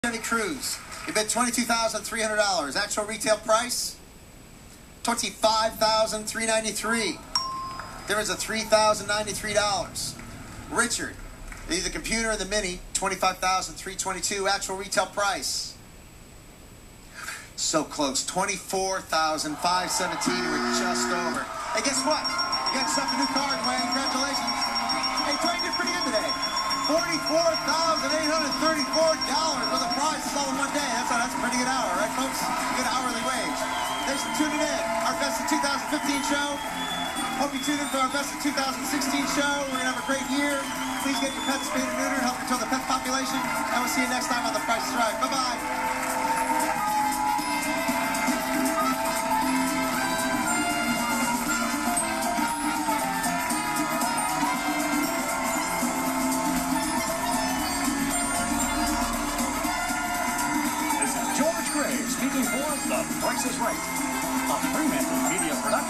Chevy Cruze. You bid $22,300. Actual retail price, $25,393. There is a $3,093. Richard, the computer and the Mini, $25,322. Actual retail price, so close, $24,517. We're just over. Hey, guess what? You got yourself a new car, Dwayne. Congratulations. Hey, Dwayne did pretty good today. $44,834 for the prize. It's all in one day. That's a pretty good hour, right, folks? Good hourly wage. Thanks for tuning in. Our Best of 2015 show. Hope you tune in for our Best of 2016 show. We're going to have a great year. Please get your pets spayed and neutered. Help control the pet population. And we'll see you next time on The Price is Right. Bye-bye. Speaking for The Price is Right, a Fremantle Media production.